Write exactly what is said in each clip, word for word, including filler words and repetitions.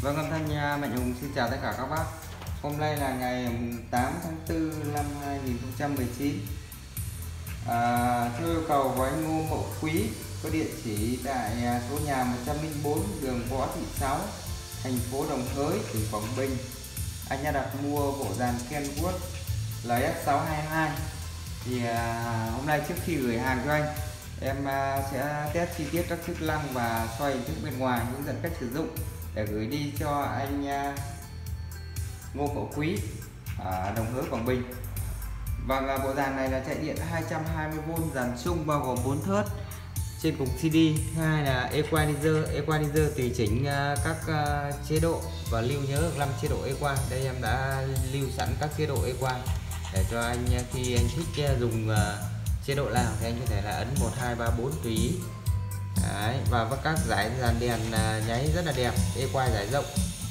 Vâng, âm thanh nha, Mạnh Hùng xin chào tất cả các bác. Hôm nay là ngày tám tháng tư năm hai nghìn không trăm mười chín. À, theo yêu cầu của anh Ngô Mậu Quý, có địa chỉ tại số nhà một trăm lẻ bốn đường Võ Thị Sáu, thành phố Đồng Hới, tỉnh Quảng Bình. Anh đã đặt mua bộ dàn Kenwood L S sáu hai hai. Thì à, hôm nay trước khi gửi hàng cho anh, em à, sẽ test chi tiết các chức năng và xoay hình thức bên ngoài, hướng dẫn cách sử dụng để gửi đi cho anh uh, Ngô Mậu Quý ở Đồng Hới, Quảng Bình. Và bộ dàn này là chạy điện hai trăm hai mươi vôn, dàn chung bao gồm bốn thớt trên cục xê đê. Thứ hai là equalizer, equalizer tùy chỉnh uh, các uh, chế độ và lưu nhớ năm chế độ equal. Đây em đã lưu sẵn các chế độ equal để cho anh uh, khi anh thích uh, dùng uh, chế độ nào thì anh có thể là ấn một hai ba bốn tùy ý. Đấy, và với các dải dàn đèn nháy rất là đẹp, equal dải rộng.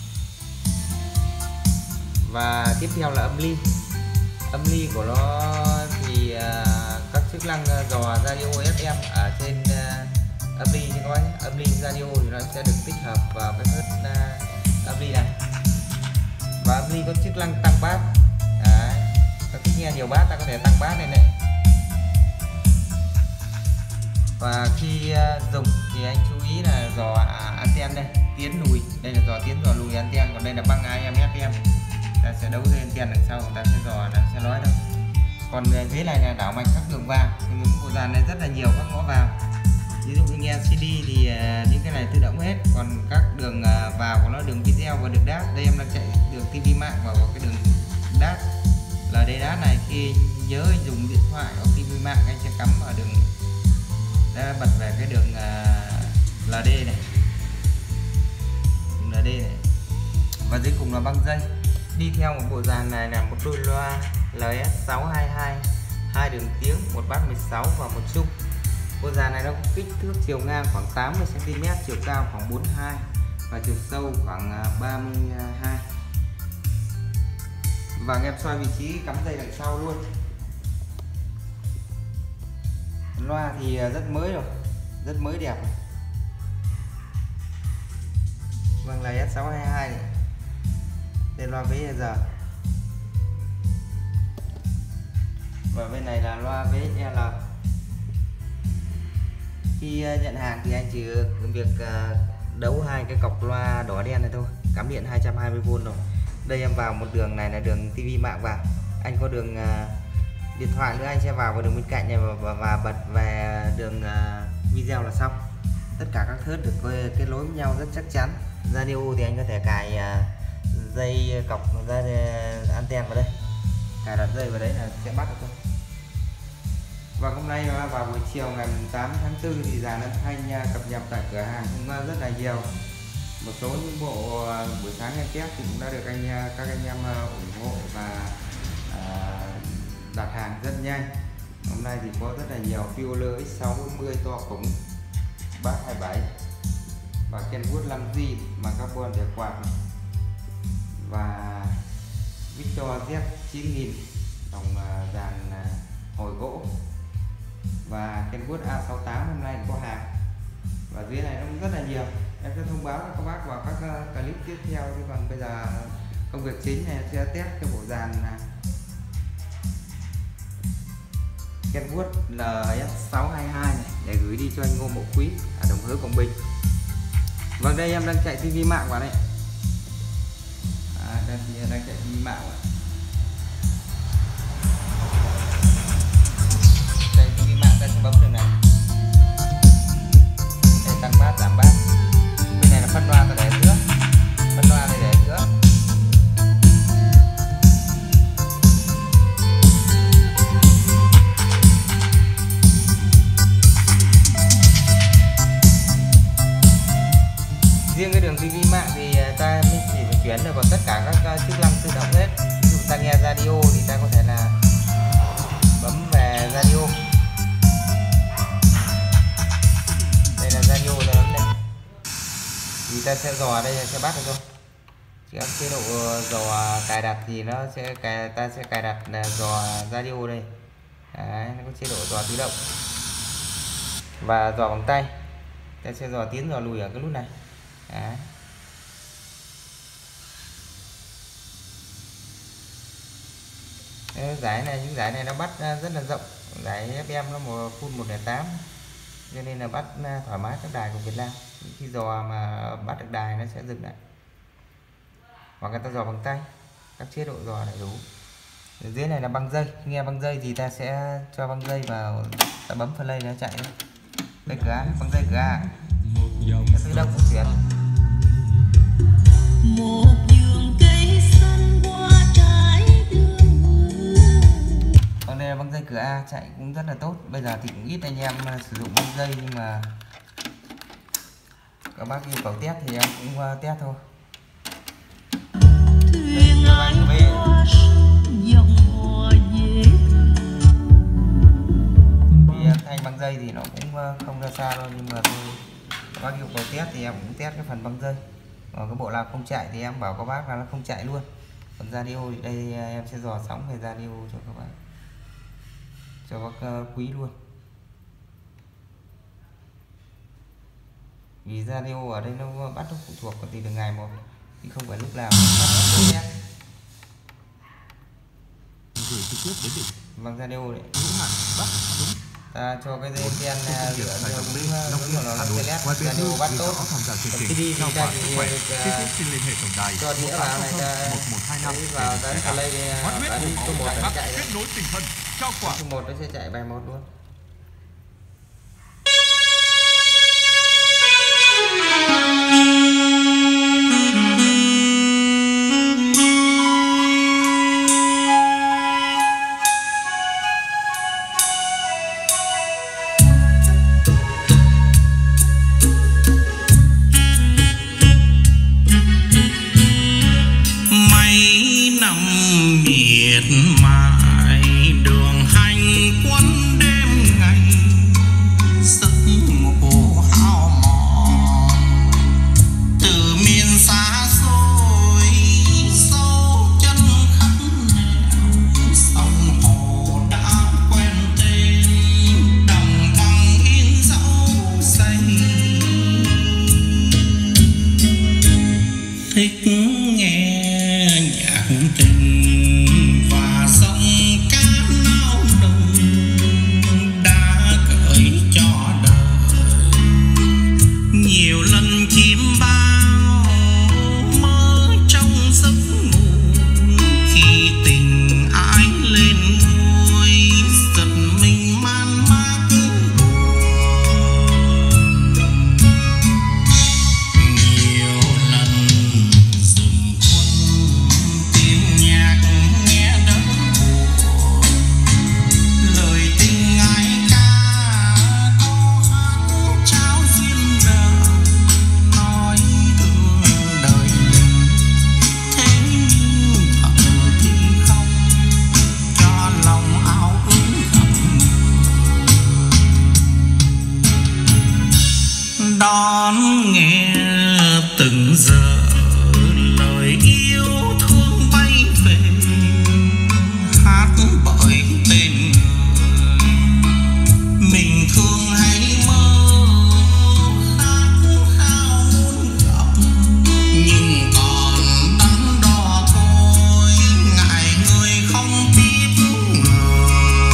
Và tiếp theo là âm ly. Âm ly của nó thì uh, các chức năng dò radio ép em ở trên uh, âm ly như các bác. Âm ly radio thì nó sẽ được tích hợp vào cái thớt uh, âm ly này. Và âm ly có chức năng tăng bass. Đấy, ta thích nghe nhiều bass ta có thể tăng bass này này. Và khi dùng thì anh chú ý là dò anten đây, tiến lùi, đây là dò tiến dò lùi anten, còn đây là băng a em ép em. Ta sẽ đấu dây anten đằng sau, ta sẽ dò, ta sẽ nói đâu. Còn dưới này là đảo mạch các đường vào, thì những bộ dàn này rất là nhiều các ngõ vào. Ví dụ như nghe xê đê thì những cái này tự động hết, còn các đường vào của nó đường video và đường đát. Đây em đang chạy đường ti vi mạng và cái đường đát. Là đây đát này, khi nhớ dùng điện thoại hoặc ti vi mạng anh sẽ cắm vào đường, đã bật về cái đường uh, lờ đê này, đường lờ đê này. Và dưới cùng là băng dây. Đi theo một bộ dàn này là một đôi loa L S sáu hai hai, hai đường tiếng, một bass mười sáu và một chung. Bộ dàn này nó có kích thước chiều ngang khoảng tám mươi xăng ti mét, chiều cao khoảng bốn mươi hai và chiều sâu khoảng ba mươi hai. Và em xoay vị trí cắm dây đằng sau luôn. Loa thì rất mới rồi, rất mới đẹp. Vâng, là S sáu hai hai này. Đây loa vê giờ. Và bên này là loa vê lờ. Khi nhận hàng thì anh chỉ việc đấu hai cái cọc loa đỏ đen này thôi, cắm điện hai trăm hai mươi vôn rồi. Đây em vào một đường này là đường ti vi mạng vào. Anh có đường điện thoại nữa, anh sẽ vào vào đường bên cạnh này và, và, và bật về đường uh, video là xong. Tất cả các thớt được kết nối với nhau rất chắc chắn. Radio thì anh có thể cài uh, dây cọc ra uh, anten vào đây, cài đặt dây vào đấy là sẽ bắt được thôi. Và hôm nay vào buổi chiều ngày tám tháng tư thì dàn âm thanh uh, cập nhật tại cửa hàng cũng uh, rất là nhiều. Một số những bộ uh, buổi sáng em test thì cũng đã được anh uh, các anh em uh, ủng hộ và uh, đặt hàng rất nhanh. Hôm nay thì có rất là nhiều Fioler X sáu bốn mươi to khủng, bass hai mươi bảy và Kenwood năm G mà carbon để quạt, và Victor Z chín nghìn dòng dàn hồi gỗ, và Kenwood A sáu tám hôm nay có hàng. Và dưới này nó cũng rất là nhiều, em sẽ thông báo cho các bác vào các clip tiếp theo. Chứ còn bây giờ công việc chính này sẽ test cái bộ dàn Kenwood L S sáu hai hai này để gửi đi cho anh Ngô Mậu Quý ở Đồng Hới, Quảng Bình. Vâng, đây em đang chạy ti vi mạng vào đây. À, đây em đang chạy ti vi mạng vào. Đây ti vi mạng ta sẽ bấm đường này. Đây tăng bass, giảm bass. Bên này là phân loa ta để giữa. Phân loa này để giữa. Riêng cái đường ti vi mạng thì ta mới chỉ phải chuyển được, còn tất cả các chức năng tự động hết. Ví dụ ta nghe radio thì ta có thể là bấm về radio. Đây là radio, ta bấm đây thì ta sẽ dò, đây sẽ bắt được thôi. Các chế độ dò cài đặt thì nó sẽ cài, ta sẽ cài đặt là dò radio đây. Đấy, nó có chế độ dò tự động và dò bằng tay. Ta sẽ dò tiến dò lùi ở cái nút này. Đấy. Giải này, những giải này nó bắt rất là rộng, giải ép em nó một phun một không tám, cho nên là bắt thoải mái các đài của Việt Nam. Khi dò mà bắt được đài nó sẽ dừng lại, hoặc người ta dò bằng tay, các chế độ dò đầy đủ. Ở dưới này là băng dây, nghe băng dây thì ta sẽ cho băng dây vào, ta bấm play nó chạy. Đây cửa A, băng dây cửa A, cái tự động cũng chuyển. Một vườn cây xanh qua trái đường. Còn đây là băng dây cửa A, chạy cũng rất là tốt. Bây giờ thì cũng ít anh em sử dụng băng dây, nhưng mà các bác yêu cầu test thì em cũng test thôi. Thuyền ai qua dòng hòa dễ. Thì thanh băng dây thì nó cũng không ra xa đâu, nhưng mà tôi các bác yêu cầu test thì em cũng test cái phần băng dây. Còn cái bộ nào không chạy thì em bảo các bác là nó không chạy luôn. Còn radio thì đây em sẽ dò sóng về radio cho các bác, cho bác quý luôn. Vì radio ở đây nó bắt nó phụ thuộc vào từ ngày một, thì không phải lúc nào bắt nó gửi trực tiếp đến đỉnh. bằng radio đấy. Ngũ Hạn Bắc đúng. Ta cho cái dây ten lửa phải cho đồng đúng minh Long đúng Biên là nó Hà Nội. sẽ Ngoài led radio bắt tốt. tham gia chương Khi trình đi trao thì ta quà sức chỉ khỏe. được Xin phép xin liên hệ tổng đài cho đĩa vào này ta một một hai năm đi vào tới play ở đi số một nó chạy, kết nối tinh thần trao quà. số một nó sẽ chạy bài một luôn. Miệt mài đường hành quân đêm ngày, giấc ngủ hao mòn từ miền xa xôi sâu chân khắp nẻo. Sông hồ đã quen tên, đồng bằng in dấu xây. Thích nghe nhạc tình và sông cá nao nùng đã gợi cho đời nhiều lần chim bao mơ trong giấc ngủ. Khi tình ai lên ngôi giật mình man mác nhiều lần dừng quân tiếng nhạc nghe đớn buồn. Lời tình ai ca có hát trao duyên đời, nói thương đời mình. Thế nhưng thật thì không cho lòng áo ước khắp người. Đón nghe từng giờ lời yêu thương bay về, hát bởi tên người mình thương hay mơ khát khao muốn gặp. Nhưng còn đắn đo thôi, ngại người không biết người.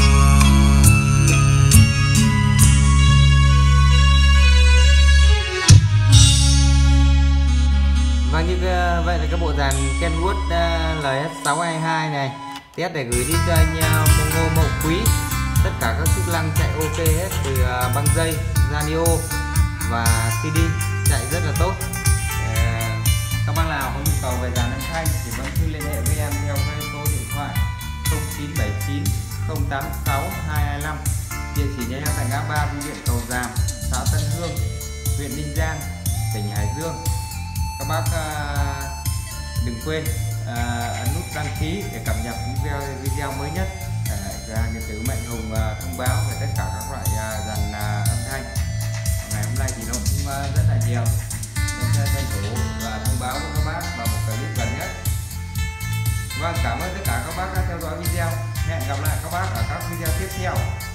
Vâng, như cái- vậy là cái bộ dàn Kenwood uh, L S sáu hai hai này test để gửi đi cho anh uh, Ngô Mậu Quý. Tất cả các chức năng chạy ok hết, từ uh, băng dây, radio và xê đê chạy rất là tốt. Ờ, các bác nào có nhu cầu về dàn âm thanh thì vẫn cứ liên hệ với em theo cái số điện thoại không chín bảy chín không tám sáu hai hai năm. Địa chỉ nhà em tại ngã ba Bưu điện Cầu Giàm, xã Tân Hương, huyện Ninh Giang, tỉnh Hải Dương. Các bác uh, đừng quên uh, ấn nút đăng ký để cập nhật những video, video mới nhất, để uh, điện tử Mạnh Hùng uh, thông báo về tất cả các loại uh, dàn uh, âm thanh. Ngày hôm nay thì nó cũng uh, rất là nhiều, nên sẽ tranh thủ và thông báo với các bác vào một clip gần nhất. Vâng, cảm ơn tất cả các bác đã theo dõi video. Hẹn gặp lại các bác ở các video tiếp theo.